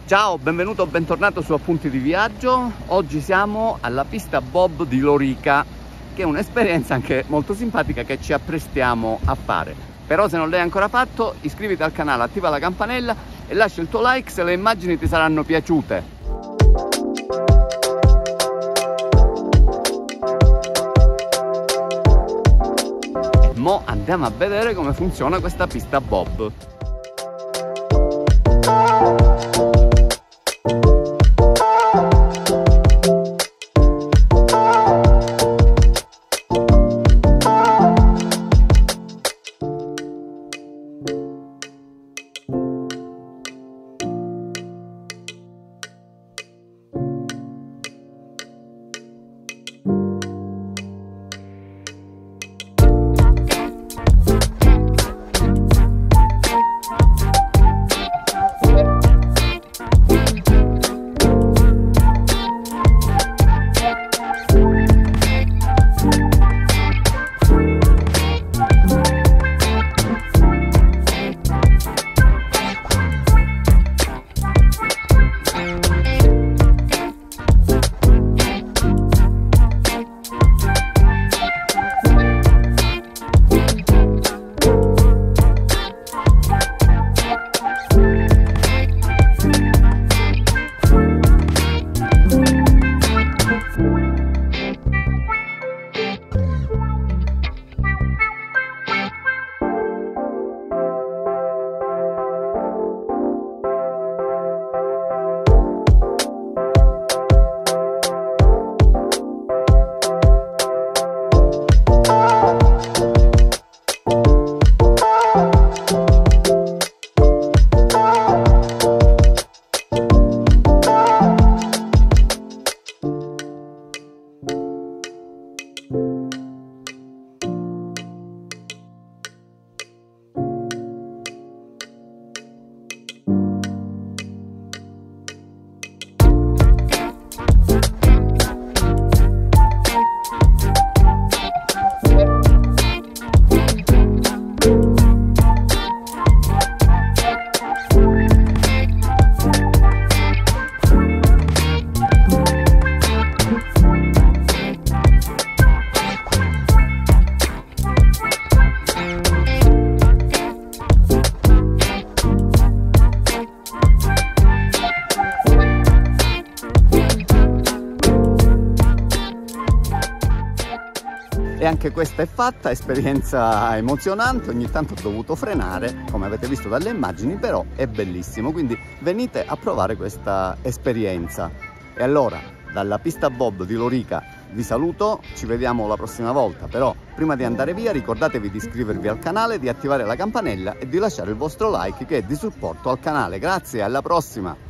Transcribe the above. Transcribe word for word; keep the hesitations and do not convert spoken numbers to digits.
Ciao, benvenuto o bentornato su Appunti di Viaggio. Oggi siamo alla pista bob di Lorica, che è un'esperienza anche molto simpatica che ci apprestiamo a fare. Però se non l'hai ancora fatto, iscriviti al canale, attiva la campanella e lascia il tuo like se le immagini ti saranno piaciute. Mo andiamo a vedere come funziona questa pista bob. E anche questa è fatta, esperienza emozionante, ogni tanto ho dovuto frenare, come avete visto dalle immagini, però è bellissimo, quindi venite a provare questa esperienza. E allora, dalla pista bob di Lorica vi saluto, ci vediamo la prossima volta, però prima di andare via ricordatevi di iscrivervi al canale, di attivare la campanella e di lasciare il vostro like che è di supporto al canale. Grazie, alla prossima!